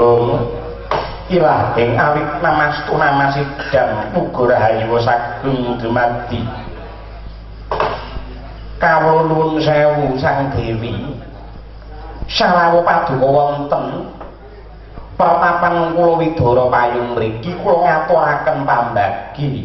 Agung ilah ing awit namastu namasidang muga rahayu sagung dumadi kawula nuwun sewu Sang Dewi sawawu paduka wonten pratapan kula Widara Payung mriki kula ngaturaken pambagi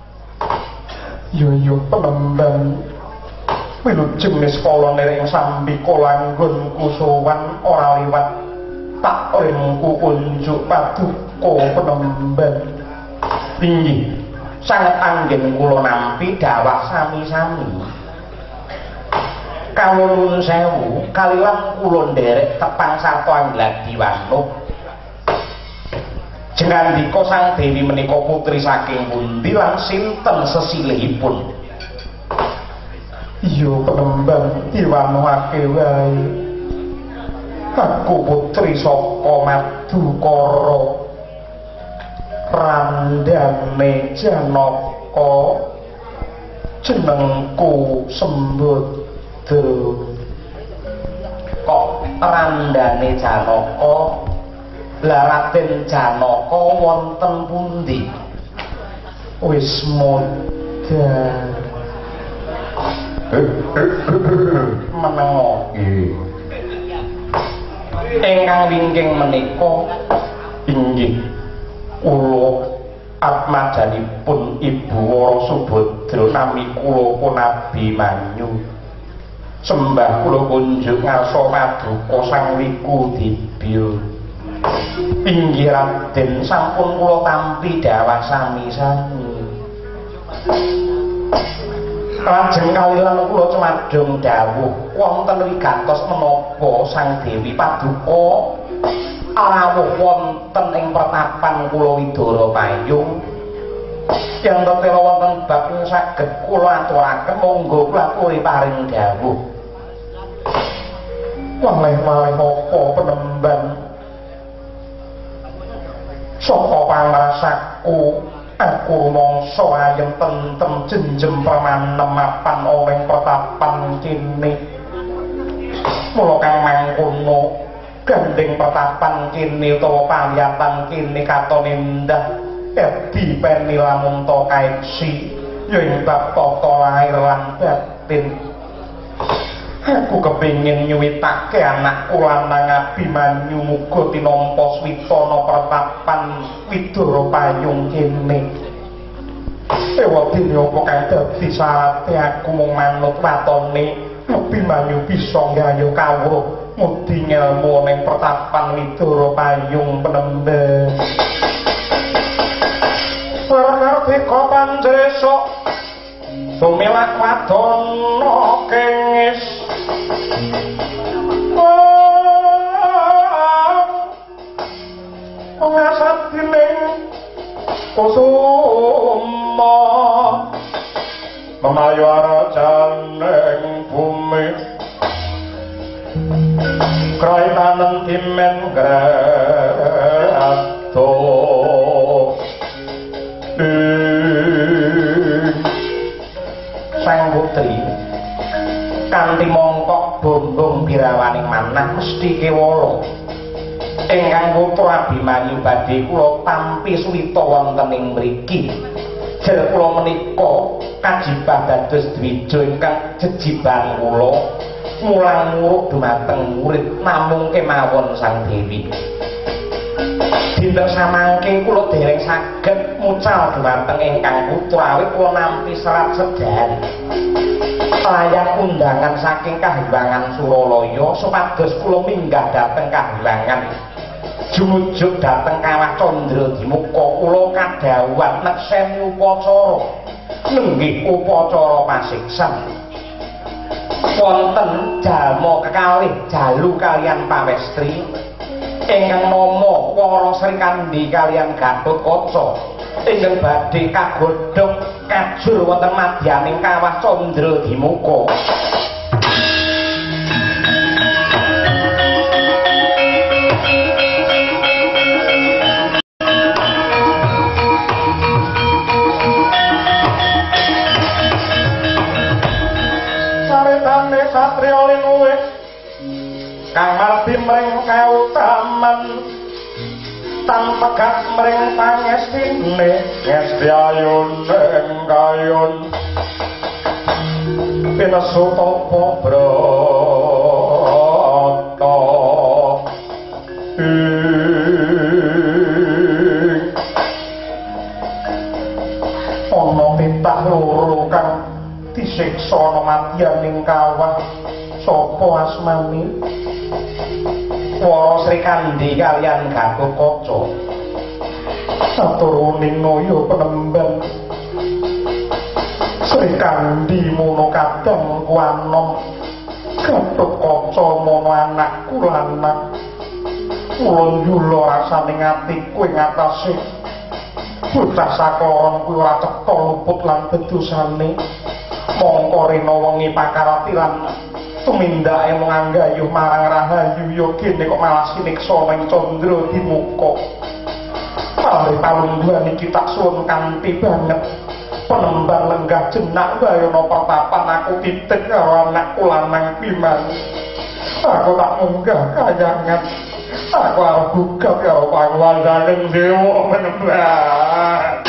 yo penembang wilujeng niskala nering sambika langgon kusuwan ora liwat tak ringku kunjuk paduka penembang inggih sanget anggen kula nampi dawah sami-sami kawula nuwun sewu kaliwan kula nderek tepang sarta angladi wanuh jengandika Sang Dewi menika putri saking pundi lan sinten sesilihipun iya penembang diwanuhake wae aku putri saka Madukara randane Janaka jenengku Sembada kok randane Janaka lah Raden Janaka wonten pundi wis modal menengo ingkang wingking menika inggih kula atmajanipun Ibu Wara Subadra nami kula Punabi Manyu sembah kula kunjuk ngarsa paduka Sang Wiku Dibya inggih Raden sampun kula tampi dawah sami-sami lajeng kaliyan kula cemadhong dawuh wonten wigatos menapa Sang Dewi paduka rawuh wonten ing pertapan kula Widara Payung yen tetela wonten bab saged kula aturaken monggo kula aturi paring dawuh waleh-waleh apa penembang saka pangrasaku aku mangsa ayem tentem jenjem permanem mapan oleh pertapan kene mula kang mangkono gandeng pertapan kene utawa paliyatan kene katon endah edi peni lamun to kaeksi ya ing bab tata lair lan batin aku kepingin nyuwitake anakku lanang Abimanyu muga tinampa switana pertapan Widara Payung kene ewadene apa kang dadi sarate aku mung manut watone Abimanyu bisa nggayo kawruh mudi ngelmu ning pertapan Widara Payung penembang ngerti kopan jesok sumilak wadana kengis ngasat dining kusuma memayu arajaning bumi kraitanen timen grato Sang Putri kanthi mongkok bombong birawaning manah mesti kewala ingkang putra Abimanyu badhe kula tampi suwita wonten ing mriki jer kula menika kajibah dados dwija ingkang jejiban kula mulang muruk dumateng murid namung kemawon Sang Dewi dinten samangke kula dereng saged mucal dumateng ingkang putra awit kula nampi serat sedan layang undangan saking Kahyangan Suralaya supados kula minggah dhateng Kahyangan jumujuk dhateng Kawah Candra Dimuka kula kadhawuhan nekseni upacara nenggih upacara pasiksan wonten jalma kekalih jalu kaliyan pawestri ingkang nama Wara Srikandi kaliyan Gatotkaca ingkang badhe kagodhog kajur wonten madyaning Kawah Candra Dimuka saritane satriya linuwih kang mardi mring kautaman tanpa gat mring pangestine ngesti ayun ing kayun pinasu tapa brata ana pitah loro kang disiksa madyan ning kawah sapa asmane Wara Sri Kandi kaliyan Gatotkaca saturuning Naya Penemban Sri Kandi mono kadang kuanom Gatotkaca mono anakku lanang kula nyula rasaning atiku ing atase bocah sakloron kuwi ora cetha luput lan bedosane mongko rena wengi pakarati lan tumindake menganggayuh marang Rahayu Yogene kok malah siniksa ning Candra Dimuka pare palungguhan iki tak suwun kanthi banget Penemban lenggah jenak bayana pertapan aku titik karo anakku lanang Piman aku tak munggah kayangan aku arep buka karo panguwasaning Dewa Penemban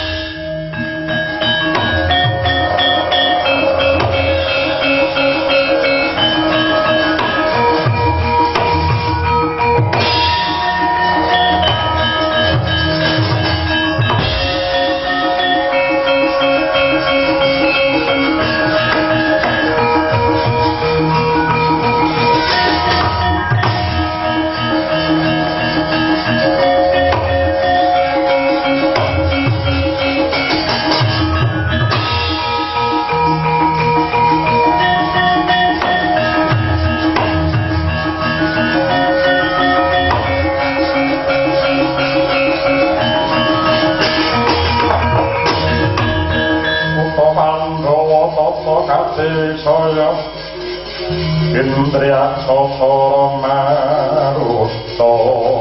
saya Indriya Sokoro Maruto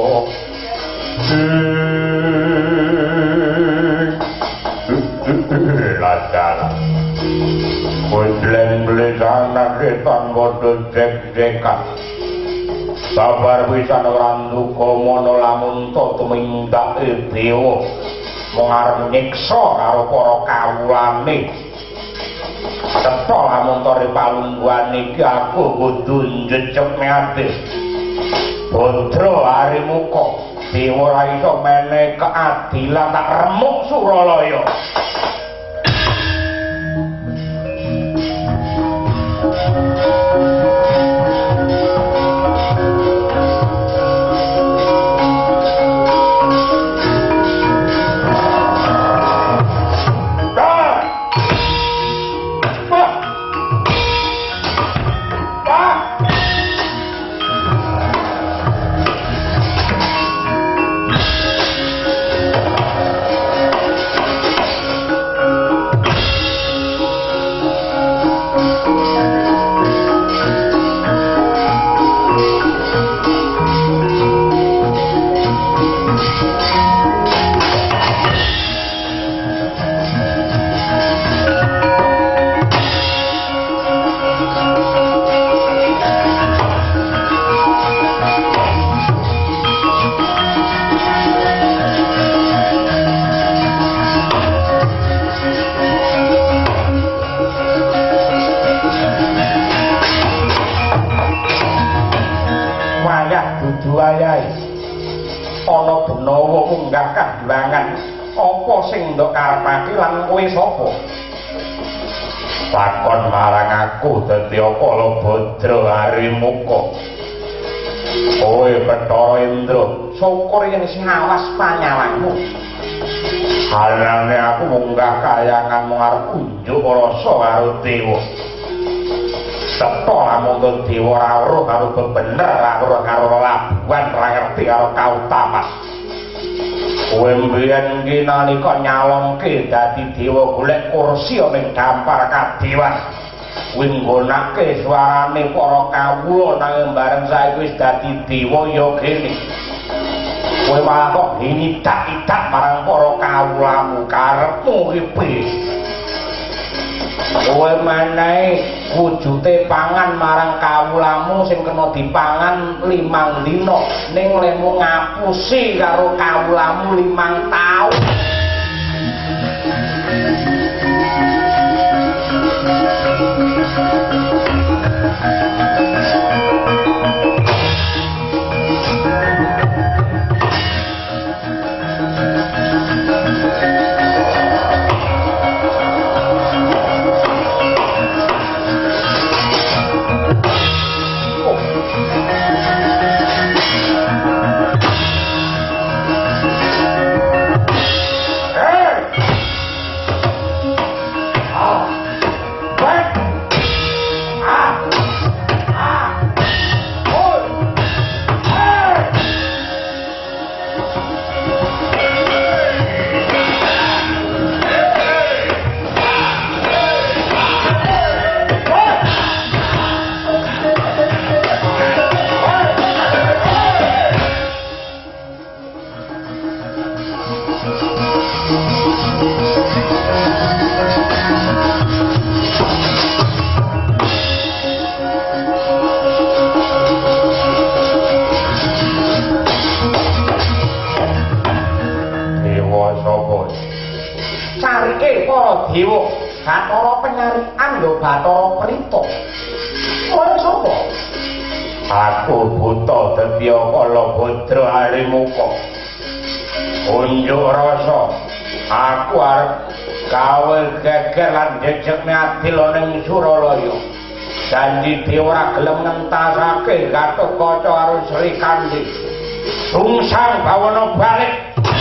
Ladala Kudlen belisana ketan bodoh dek-dekan Sabar bisa neranduko mono lamun to tumindak dewa mengarep nyiksa karo para kawulane Cetha lamun tori palungguhan iki aku kudu njecep ati. Badra Harimuka, dewa ora iso menehi keadilan tak remuk Suralaya. Ana Benawa munggah kahyangan apa sing ndok karepake lan kowe sapa takon marang aku dadi apa lho Badra Harimuka kowe Bathara Indra syukur yen sing awas panyalanmu halane aku munggah kahyangan mung arep unjuk rasa karo dewa Cetha lamun dewa ora weruh karo bebener ora karo labuhan ora ngerti karo kautaman. Kowe mbiyen iki nalika nyalonke dadi dewa golek kursi ning dampar kadewan. Kowe nggonake suarane para kawula nanging bareng saiki wis dadi dewa ya kene. Kowe malah kok hinidak-idak marang para kawulamu karepmu iki piye? kowe menehi wujute pangan marang kawulamu sing kena dipangan 5 dina ning lemu ngapusi karo kawulamu 5 taun. Dewa Bathara penyarian lho Bathara Prita. Kowe sapa? Aku buta Debya Kalabadra Harimuka. Unjuk rasa aku arep gawe geger lan jejegne adil ning Suralaya. Janji Dewa ora gelem ngentasake Gatotkaca karo Sri Kandi. Sungsang bawana balik.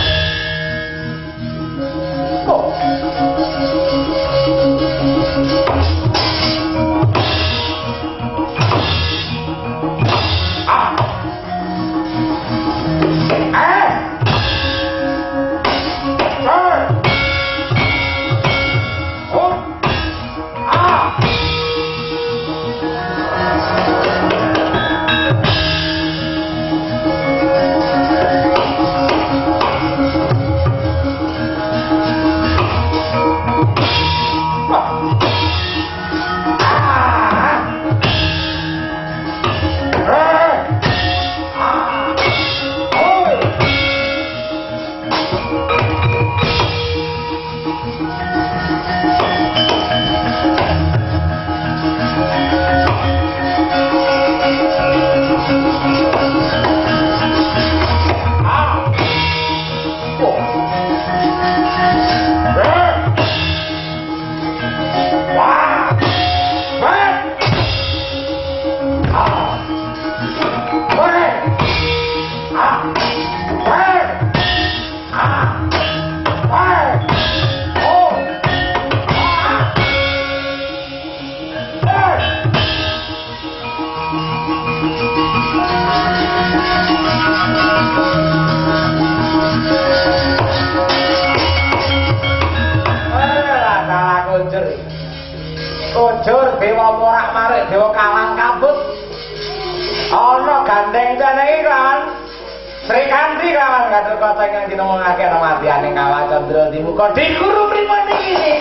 Kujur dewa morak-marik dewa kalang kabut ana gandeng jane kan Sri Kandi kawan Gatotkaca ingkang dinemungake ana madyaning Kawacandra di muka diguru primane iki.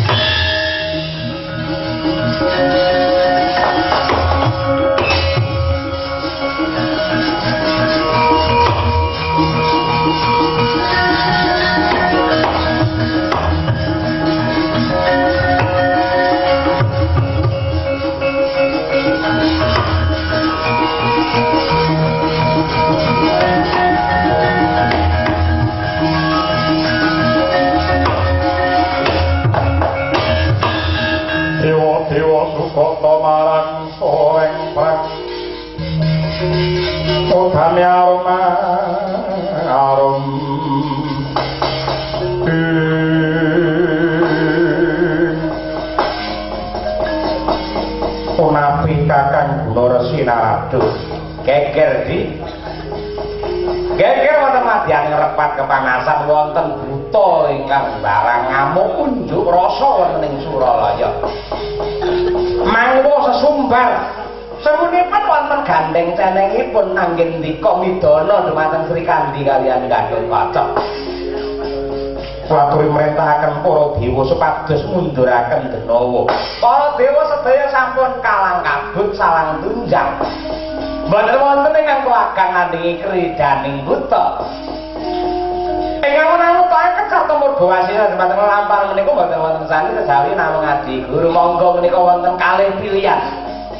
Sukata marang soeng prang utami aroma arum punapi kakang Gunaresi Narada geger di geger wonten madyaning repat kepanasan wonten buta ingkang barang ngamuk unjuk rasa wonten ing Suralaya. Mangwa sesumbar semunipun wonten gandeng cenengipun anggen ndika midana dhumateng Sri Kandi kaliyan Gatotkaca. Kulaturi mrentahaken para dewa supados munduraken Denawa. Para dewa sedaya sampun kalang kabut salang tunjang. Mboten wonten ingkang kelagang ngandhingi kridaning buta. Ingkang menawi tae kecar tumurgawasina dhumateng lampah menika mboten wonten sani kejawi namung adi guru monggo menika wonten kalih pilihan.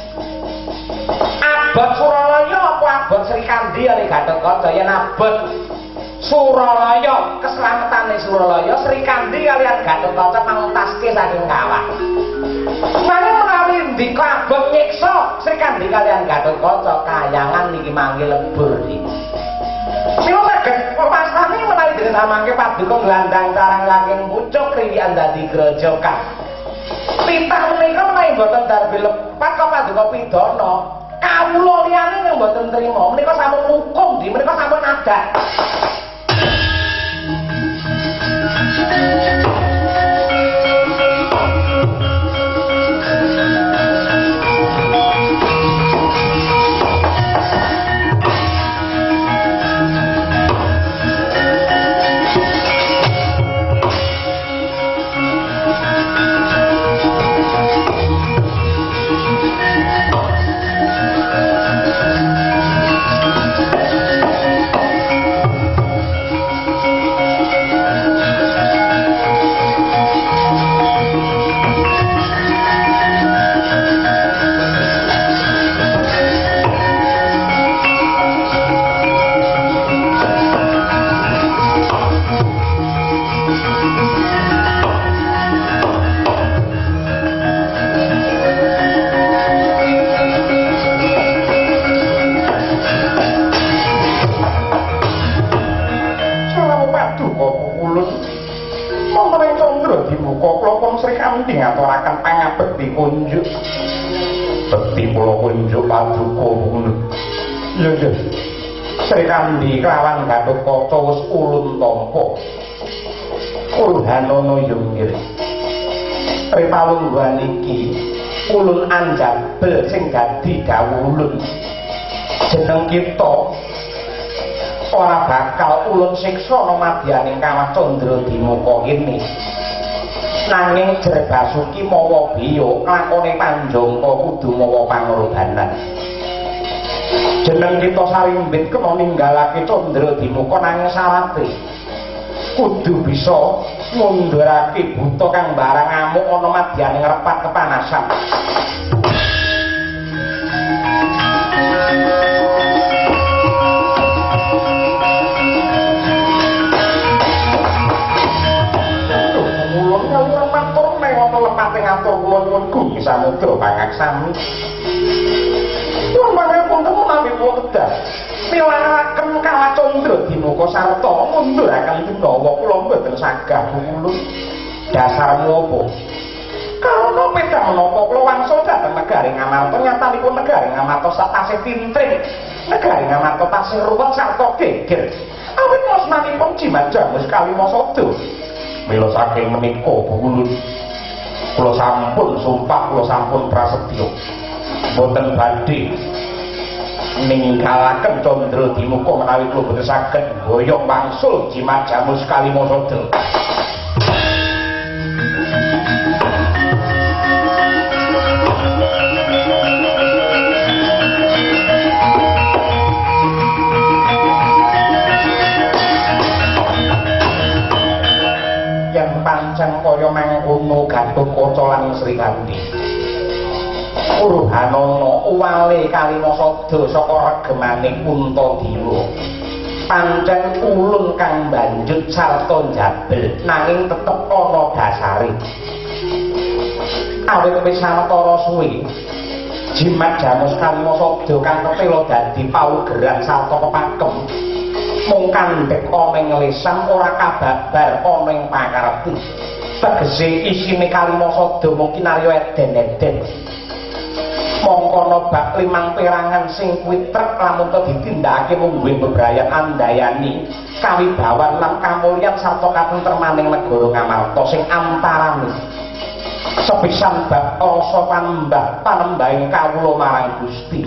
Abot Suralaya apa abot Sri Kandi ali Gatotkaca yen abot Suralaya keslametane Suralaya Sri Kandi kaliyan Gatotkaca mangutaske saking kawah. Nanging menawi ndika abot nyiksa Sri Kandi kaliyan Gatotkaca kayangan niki mangke lebur iki. Mila saged pastani menawi disamangke paduka glandang carang langing pucuk kriyan dadi grojokan. Titah menika menawi boten darbe lepat kok paduka pidana. Kawula liyane yang mboten trima menika sampun hukum di menika sampun adat. Ngaturaken pangabekti kunjuk bekti kula kunjuk paduka ulun. Lho Sri Kandi kelawan Gatotkaca wis ulun tampa Urhanana yunggir ripalungguhan iki ulun anjabel sing dadi dawuh ulun jeneng kita ora bakal ulun siksa namadyaning kawah Candradimaka kene. Nanging Jer Basuki mawa biya lakone panjangka kudu mawa pangorbanan. Jeneng kita sarimbit kena ninggalake Candradimaka nanging sarate kudu bisa ngundurake buta kang barang ngamuk ana madyaning repat kepanasan. Ngatur kula nyuwun Gusti Samudra pangaksami. Pun pangapunten menawi kula kedah milaraken kawah Candradimaka sarta ngunduraken Denawa kula mboten sagah ulun. Dasarmu apa? Karena pedah menapa kula wangsul dhateng negari Ngamarta nyatanipun negari Ngamarta sak tasih tintring, negari Ngamarta tasih ruwet sarta geger. Awit wasmanipun Jimat Jamus Kalimasada. Mila saking menika ulun kula sampun sumpah, kula sampun prasetya boten badhe ninggalaken Candradimaka menawi kula boten saged boyong wangsul Jimat Jamus Kalimasada. Pancen kaya mangkono Gatotkaca lan Sri Kandi. Urhanana uwale Kalimasada saka regemaning Untadiwa. Pancen ulun kang banjut sarta njabel nanging tetep ana dasare. Awit wis sawetara suwe Jimat Jamus Kalimasada kang ketela dadi paugeran sarta pepakem. Mung kandhek ana ing lisan ora kababar ana ing pakarepe. Tegese isine Kalimasada mung kinarya eden-eden. Mongko bak limang perangan sing kuwi trep lamun ditindakake mung duwe bebrayan andayani kawibawan lan kamulyan sarta katentremaning negara Ngamarta sing antarane sepisan bab rasa panembahing kawula marang Gusti.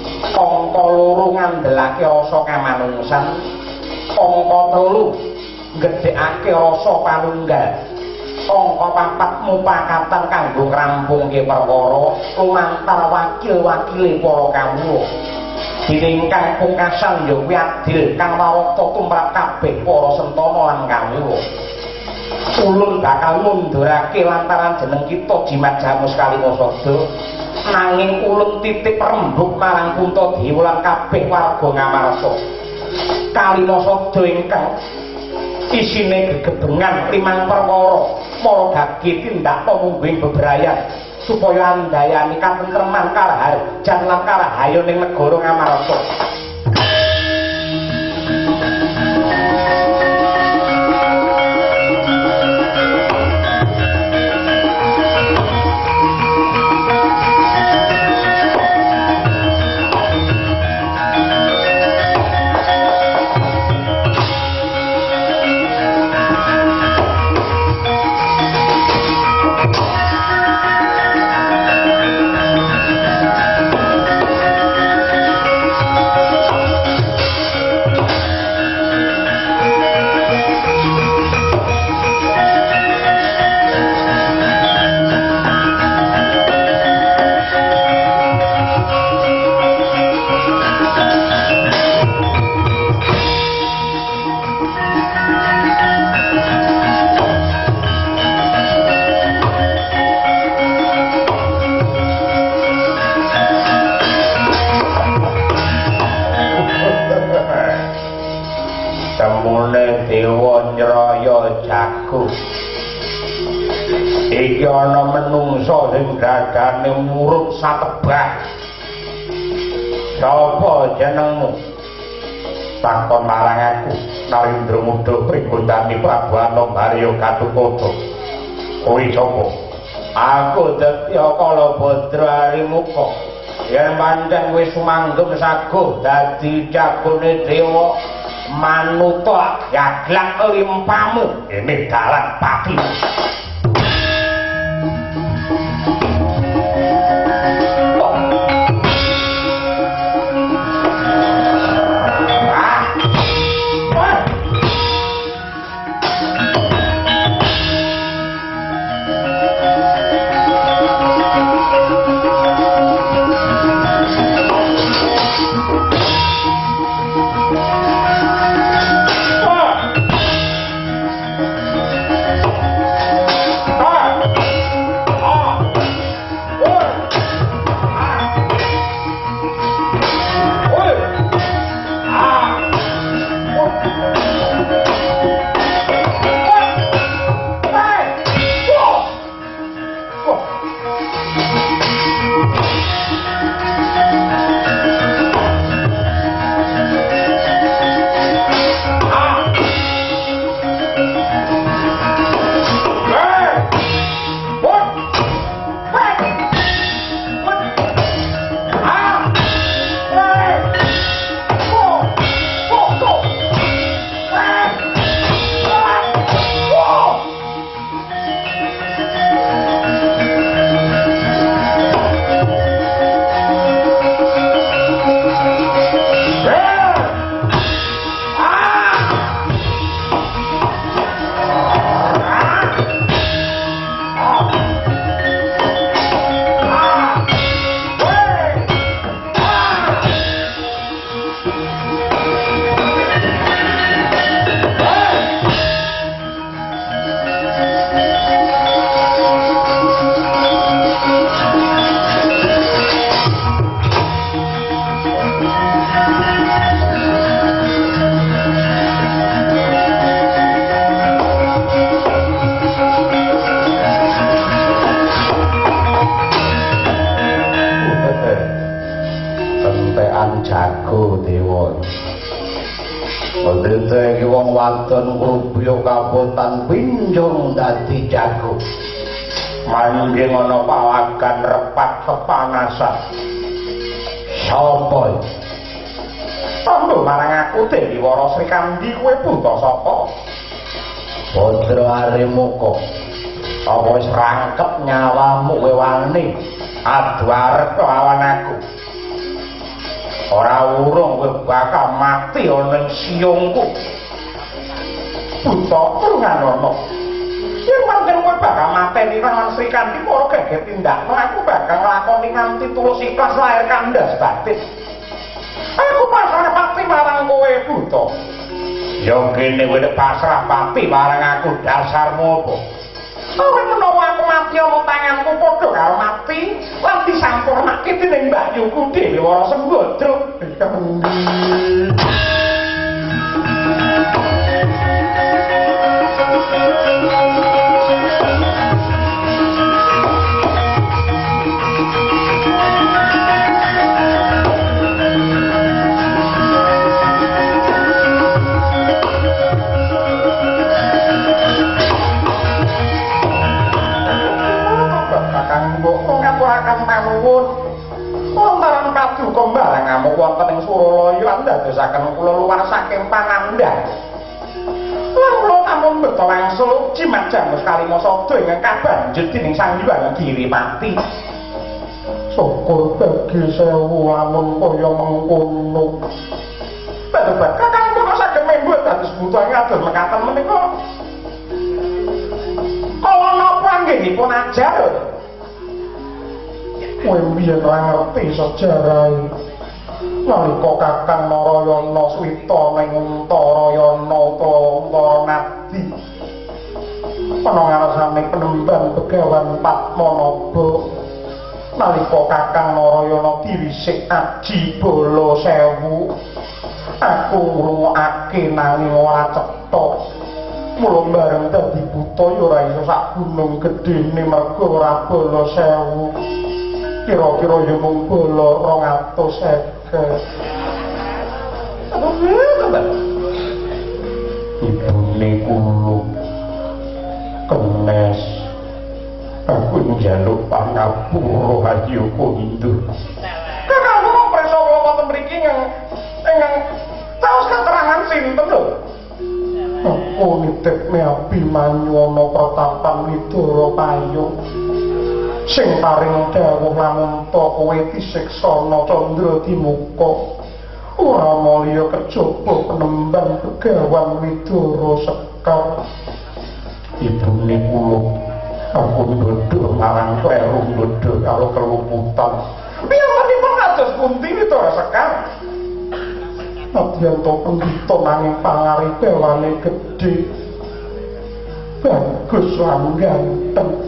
Angka 2 ngandelake rasa kamanungsan, angka 3 gedhekake rasa panunggal angka 4 mupakatan kanggo ngrampungke perkara lumantar wakil-wakile para kawula dene ingkang pungkasan ya kuwi adil kang warata tumrap kabeh para sentana lan kawula ulun bakal mundurake lantaran jeneng kita Jimat Jamus Kalimasada nanging ulun titik rembug marang Puntadewa lan kabeh warga Ngamarta Kalimasada ingkang isine gegebengan limang perkara maragake tindak pamungguing bebrayan supaya andayani katentreman karaharjan lan karahayoning negara Ngamarta. Iki ana menungsa sing dadane murub satebah. Sapa jenengmu? Takon marang aku, Narendra Muda Pringgodani Prabu Anomarya Gatotkaca. Kuwi sapa? Aku Detya Kalabadra Harimuka. Yen pancen wis sumanggem saguh dadi jagone dewa manuta gaglak limpamu ini dalan pati. Wadon Rubya Kapotan Pinjung dadi jago manggih ana pawagan repat kepanasan. Sapa? Tandha marang aku Dewi Wara Srikandi kowe buta sapa? Badra Harimuka. Apa wis rangkep nyawamu kowe wani adu arep lawan aku? Ora urung kowe bakal mati ana ing siyungku. buta Purnganono. Yen pancen kowe bakal mateni Raman Sri Kandi para geget tindakno, aku bakal nglakoni nganti tulus ikhlas lair kandas batin. Aku pasrah pati marang kowe buta. Ya kene kowe pasrah pati marang aku dasarmu apa? Kowe menawa aku mati ana tanganku padha karo mati lan disampurnake dening mbahyuku dhewe Wara Sembodra. Wonten paduka barang amuk wonten ing Suralaya ndadosaken kula luwar saking panandhang. Lan kula namung beto wangsul jimat jamus kalima sada ingkang kabanjut dening Sang Hyang Girimati. Syukur bagi sewu amun kaya mengkono. Bapak kakang kula saged membut dados buta ngados mekaten menika. Kala napa anggenipun ajar? Kowe biyen ora ngerti sejarah nalika Kakang Narayana swita ning Untarayana utawa Nadi ana ngarsane Penemban Begawan Padmanaba nalika Kakang Narayana diwisik aji bala sewu aku ngrungokake nanging ora cetha mula bareng dadi buta ya ora iso sak gunung gedene merga ora bala sewu. Kira-kira ya mung bola 250. Ibune kula kenes aku njaluk pangapura ayo kondo. Kakang kula preso kula wonten mriki ingkang taos keterangan sinten lho? Aku nitipne Abimanyu Pratapan Widara Payung. Sing paring dawuh lamunta kowe disiksana Candra Dimuka ora mulya kejaba Penemban Begawan Widara Sekar. Ibune kula aku ndodho marang kleru ndodho karo keluputan. Piyambakipun kados pundi Widara Sekar? Nadyan to pendhita nanging pangaripe wane gedhe. Bagus lan ganteng.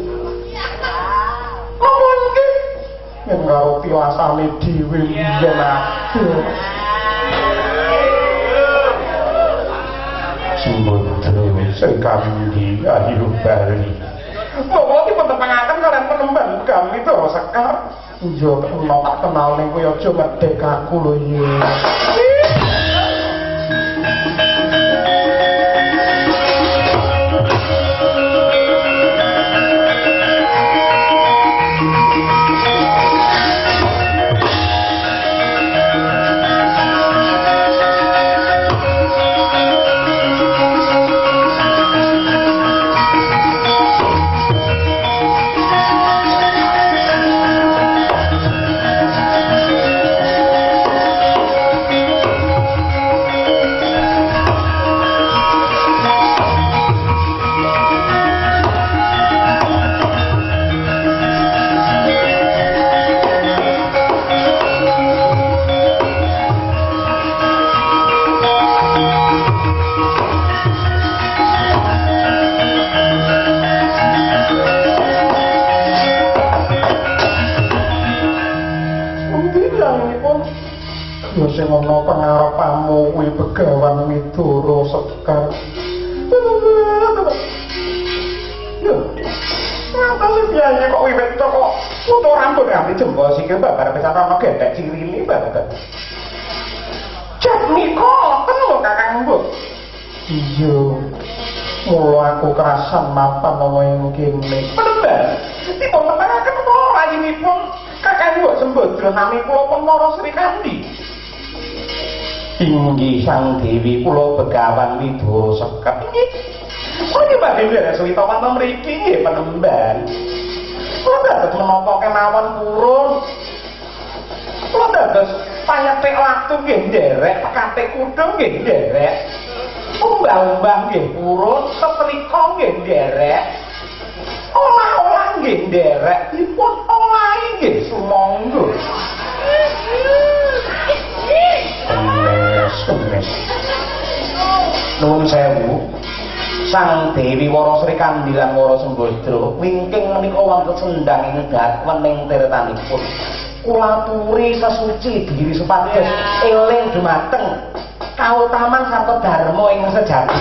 Yang karo tilasane dhewe yen aku Sembodra sing kangge ayu bali monggo dipun tepangaken kalian Penemban Begawan Widara Sekar. Yo kena tak kenal ning kowe aja ngedek aku lho ya. Sing ana pangarepamu kuwi Begawan Widara Sekar. Yo. Ngapa piye kok wiwit kok foto rambut nganti jempol sikil babar pisan ana gendek cirini banget. Cek niko ten lho Kakang Mbok. Iya. Mula aku kerasan mapan ana ing kene. Penemban. Dipun tepangaken kula rayinipun Kakang Mbok Sembodra nami kula pun Wara Sri Kandi. Inggih Sang Dewi kula Begawan Widara Sekar. Kula badhe beres swita wonten mriki nggih Penemban. Kula dados menapa kemawon purun. Kula dados panyetik waktu nggih nderek pekate kudung nggih nderek. Mbah-mbah nggih purun, setrika nggih nderek. Olah-olah nggih nderek, dipun olahi nggih sumangga. Wes. Nuwun sewu. Sang Dewi Wara Sri Kandilan Wara Sembadra wingking menika wonten sendang ing datwening tirtanipun. Kula aturi sesuci diri supados eling dumateng kautaman sarta dharma ing sejati.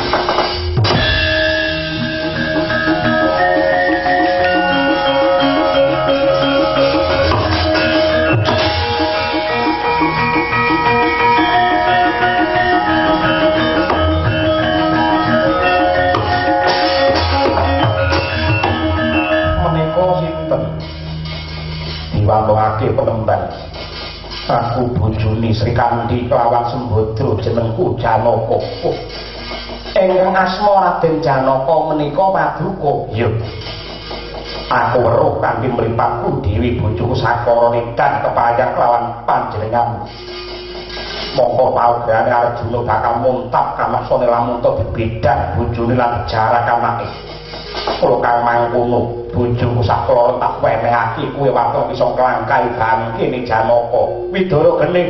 Diwanoake penemban aku bojone Sri Kandi kelawan Sembadra jenengku Janaka ingkang asma Raden Janaka menika paduka ya aku weruh kanthi mripatku dewi bojoku Sakara nikan kepayang kelawan panjenengan mongko paugerane Arjuna bakal muntap kamaksane lamun to dibedak bojone lan jarak anake kula kang mangkono bojoku Sakara tak wenehake kuwe waton iso nglangkai bangkene Janaka Widara Gening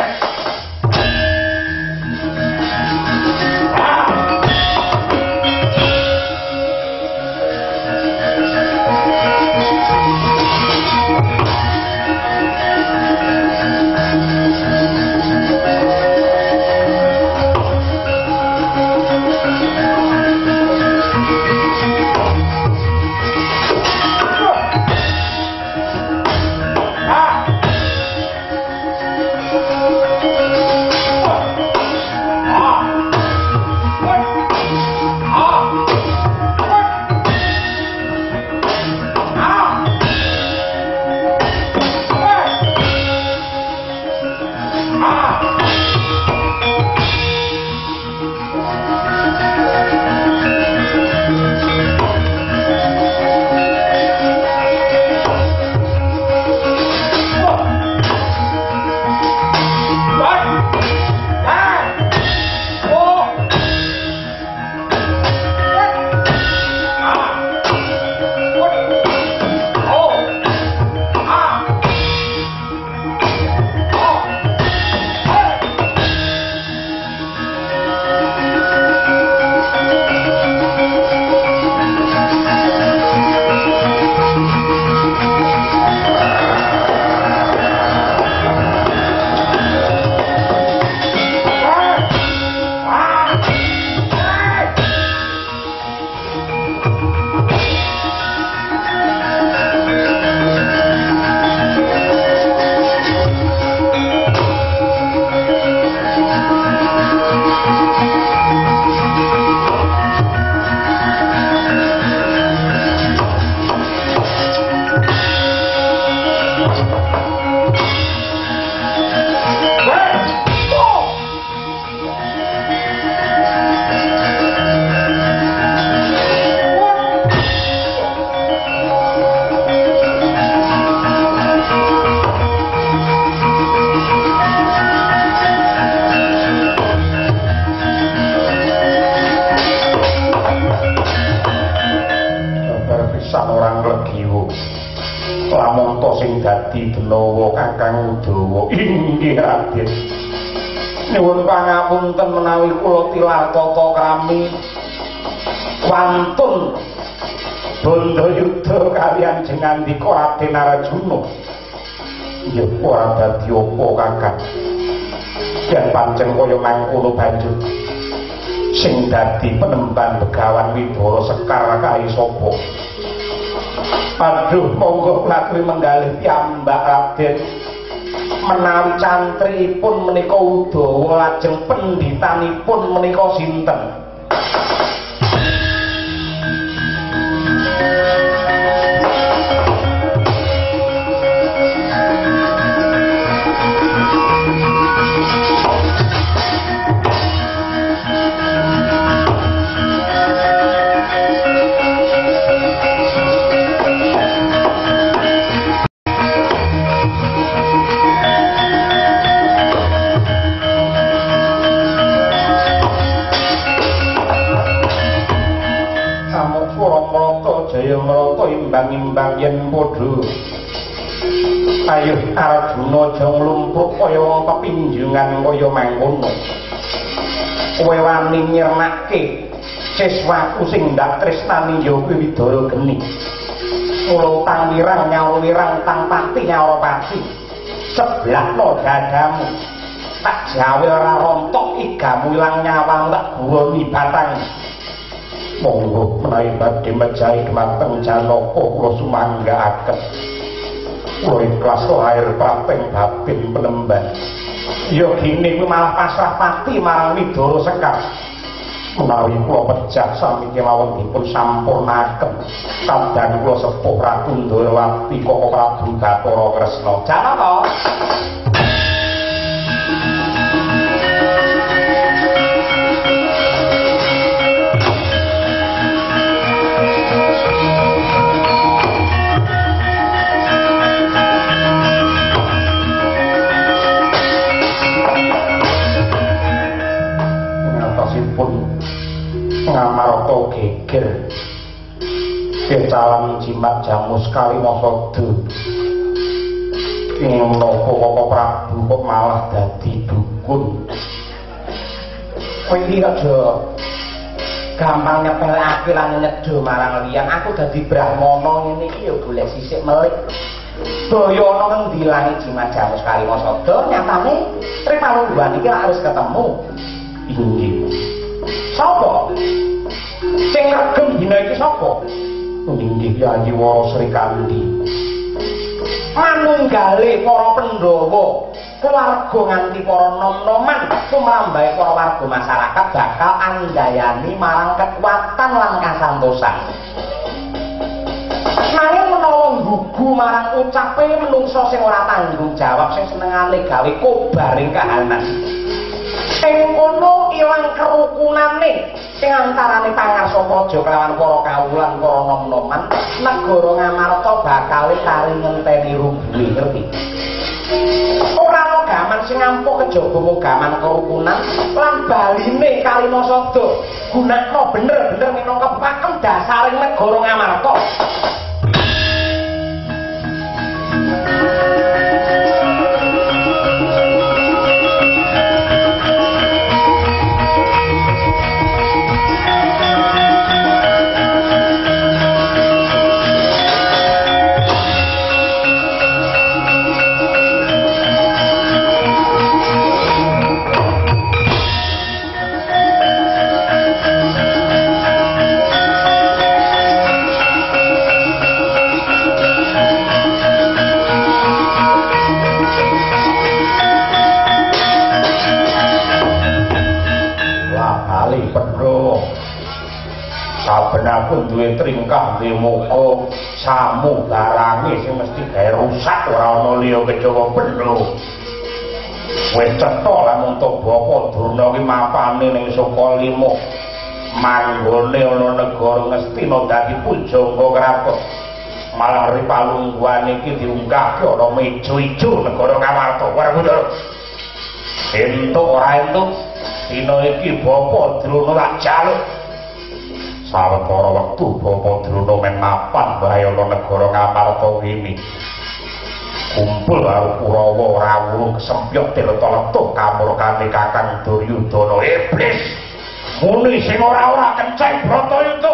inggih Raden nyuwun pangapunten menawi kula tilar tata krami wantun Bandayuda kaliyan jengandika Raden Arjuna ya ora dadi apa Kakang yen pancen kaya mangkono banjur sing dadi penemban Begawan Widara Sekar kae sapa aduh monggo latri menggalih piyambak Raden menawi cantripun menika Udawa lajeng penditanipun menika sinten Jaya Marata imbang-imbang yen padha. Ayo Arjuna aja nglumpuk kaya wong pepinjungan kaya mangkono. Kowe wani nyernake siswaku sing ndak tresnani ya kuwi Widara Geni. Mula tang wirang nyawa wirang tang pati nyawa pati. Seblakno dadamu. Tak jawe ora rontok igamu ilang nyawa tak guroni batang. Monggo menawi badhe mejahi dhumateng Janaka kula sumanggaaken. Kula ikhlas lahir prateng batin penemban. Ya gini kuwi malah pasrah pati marang Widara Sekar. Menawi kula pejah sami kemawon dipun sampurnaken sabdan kula sepuh Ratu Ndrawati Koko Prabu Bathara Kresna. Janaka. Ngamarta geger kecalan jimat jamu sekali masada ing menapa Koko Prabu kok malah dadi dukun. Kowe iki aja gampang nyepelake lan nyedo marang liyan. Aku dadi brahmana ngene iki ya golek sisik melik. Daya ana nang dilangi jimat jamu sekali masada nyatane Tripalungguhan iki harus ketemu. Inggih. Sapa? Sing regem dina iki sapa? Inggih Yayi Wara Srikandi. Manunggale para Pandhawa, keluarga nganti para nom-noman sumrambahe para warga masyarakat bakal andayani marang kekuatan lan kasantosan. Nanging menawa nggugu marang ucape menungso sing ora tanggung jawab sing senengane gawe kobaring kahanan. Ing kono ilang kerukunane sing antarane pangarsa praja kelawan para kawulan para nom-noman, negara Ngamarta bakal kari ngenteni rubuhe ngerti. Ora ana gaman sing ampuk kejaba mung gaman kerukunan lan baline Kalimasada. Gunakno bener-bener minangka pakem dasaring negara Ngamarta. Saben aku duwe tringkah duwe muka samu barange sing mesti gawe rusak ora ana liya kejaba bendho. Wis cetha lamun Bapa Durna ki mapane ning Sukalima. Manggone ana negara Ngastina dadi pujangga kraton. Malah Tripalungguhan iki diunggahke ana meja-ijo negara Ngamarta. Ora bener. Entuk ora entuk dina iki Bapa Durna tak jaluk. Sawetara wektu Bapa Drona men mapan bahayana negara Ngamarta ini. Kumpul karo Kurawa rawuh kesempyok teleta-letuh kamurkane Kakang Duryudana. Iblis muni sing ora-ora kenceng Bratayuda.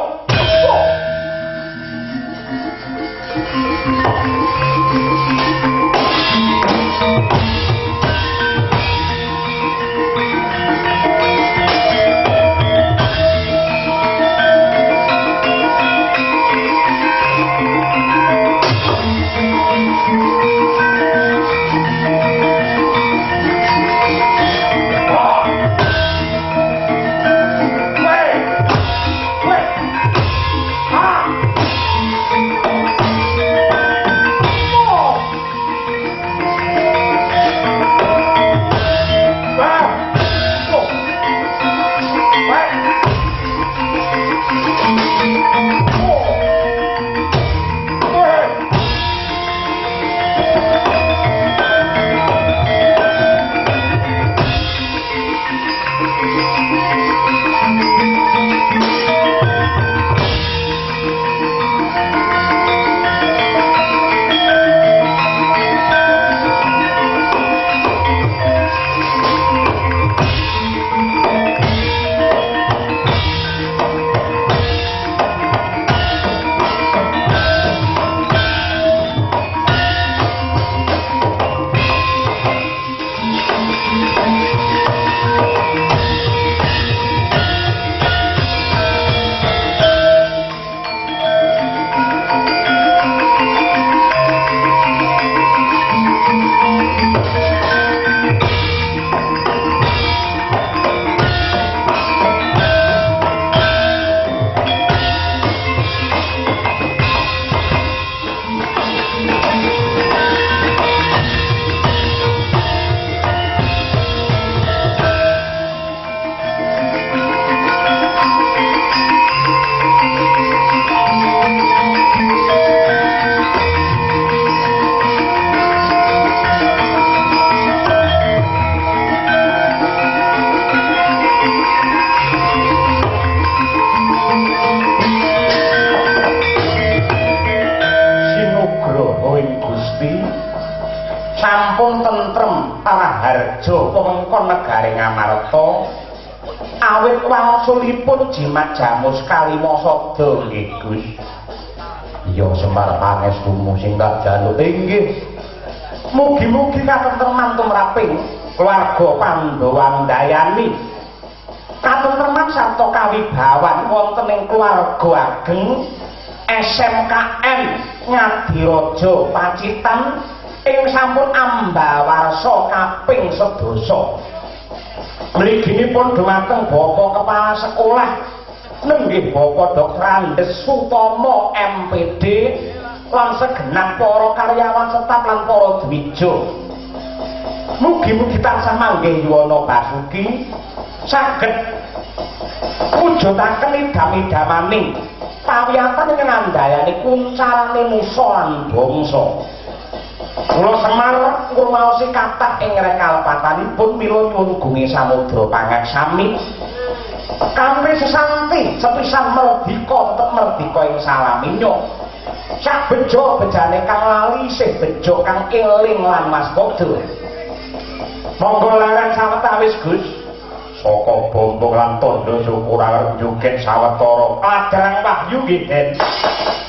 Raharja pemengkon negari Ngamarta awit wangsulipun jimat jamus kalima sada nggih Gus. Iya Semar pangestumu sing tak jaluk inggih. Mugi-mugi katentreman tumraping keluarga Pandhawa ndayani katentreman sarta kawibawan wonten ing keluarga ageng SMKN Ngadiraja Pacitan ing sampun ambawarsa kaping 11. Mliginipun dhumateng Bapak Kepala Sekolah nenggih Bapak Dr. Andes Sutomo MPD lan segenap para karyawan staf lan para dwija. Mugi-mugi tansah manggih yuwana basuki saged mujudaken idam-idamaning pawiyatan ing ngandhayani kuncarane nusa lan bangsa. Kula Semar ngrumaosi kathah ing rekalepatanipun mila nyuwun gunge samudra pangaksami kanthi sesanti sepisan merdika tetep merdika ing salaminya. Sak bejo bejane kang lali sih bejo kang eling lan waspada. Monggo larang sawetawis Gus. Saka bombong lan tandha syukur arep nyugih sawetara adrang wahyu nggih Den.